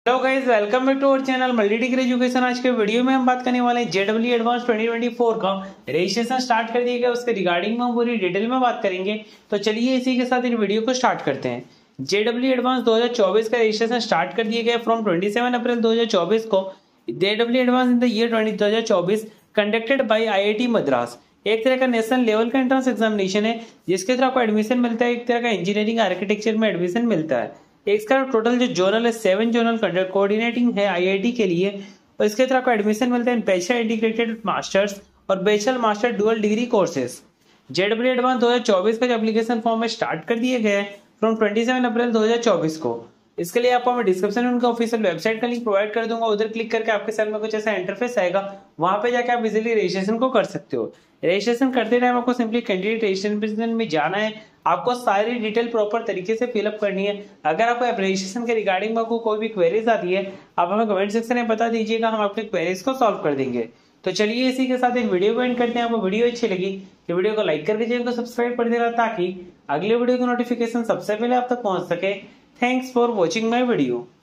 Hello guys, welcome back to our channel multi degree education. आज के video में हम बात करने वाले हैं जेडब्ल्यू एडवांस 2024 का रजिस्ट्रेशन स्टार्ट कर दिया गया, उसके रिगार्डिंग में हम पूरी डिटेल में बात करेंगे। तो चलिए इसी के साथ इन वीडियो को स्टार्ट करते हैं। जेडब्ल्यू एडवांस 2024 का रजिस्ट्रेशन स्टार्ट कर दिया गया फ्रॉम 27 अप्रैल 2024 को। JW advance in the year 2024 conducted by IIT Madras. एक तरह का नेशनल लेवल का एंट्रेंस एग्जामिनेशन है जिसके थ्रू आपको एडमिशन मिलता है। एक तरह का इंजीनियरिंग आर्किटेक्चर में एडमिशन मिलता है। इसका टोटल जो जोनल है 7 जोनल कोऑर्डिनेटिंग है आईआईटी के लिए, और इसके तरह आपको एडमिशन मिलता है बैचलर इंटीग्रेटेड मास्टर्स और bachelor master dual degree courses. JW advance 2024 का जो एप्लीकेशन फॉर्म है स्टार्ट कर दिए गए हैं फ्रॉम 27 अप्रैल 2024 को। इसके लिए आपको मैं डिस्क्रिप्शन में उनका ऑफिशियल वेबसाइट का लिंक प्रोवाइड कर दूंगा। उधर क्लिक करके आपके सामने में कुछ ऐसा इंटरफेस आएगा, वहां पे जाके आप इजीली रजिस्ट्रेशन को कर सकते हो। रजिस्ट्रेशन करते टाइम आपको सिंपली कैंडिडेट रजिस्ट्रेशन में जाना है। आपको सारी डिटेल प्रॉपर तरीके से फिलअप करनी है। अगर आपको रजिस्ट्रेशन के रिगार्डिंग में आपको कोई भी क्वेरीज आती है, आप हमें कमेंट सेक्शन में बता दीजिएगा, हम आपके क्वेरीज को सॉल्व कर देंगे। तो चलिए इसी के साथ एक वीडियो को एंड करते हैं। आपको वीडियो अच्छी लगी तो वीडियो को लाइक करके चैनल को सब्सक्राइब कर देना ताकि अगले वीडियो की नोटिफिकेशन सबसे पहले आप तक पहुंच सके। Thanks for watching my video.